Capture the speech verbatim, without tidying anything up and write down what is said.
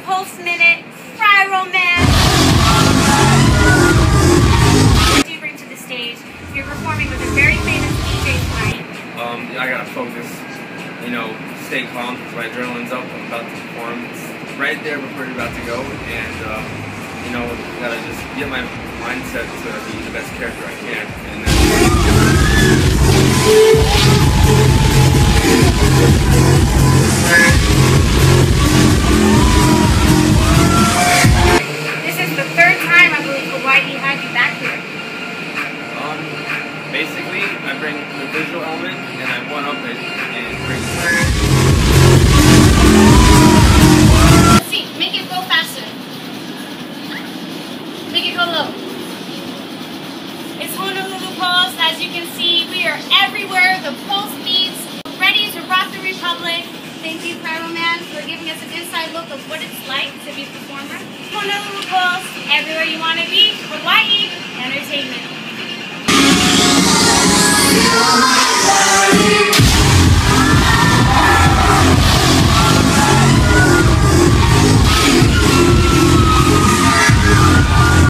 Pulse Minute, Kryoman. What do you bring to the stage? You're performing with a very famous D J tonight. Um, I gotta focus, you know, stay calm because my adrenaline's up. I'm about to perform. It's right there before you're about to go, and uh, you know, gotta just get my mindset to be the best character I can. And then this is the third time I believe Hawaii had you back here. Um, basically, I bring the visual element and I one up it and bring. Let's see, make it go faster. Make it go low. It's Honolulu Pulse. As you can see, we are everywhere. The Pulse beats, ready to rock the Republic. Thank you, Kryoman, for giving us an inside look of what it's like to be a performer. Honolulu Pulse, everywhere you want to be. Hawaii Entertainment.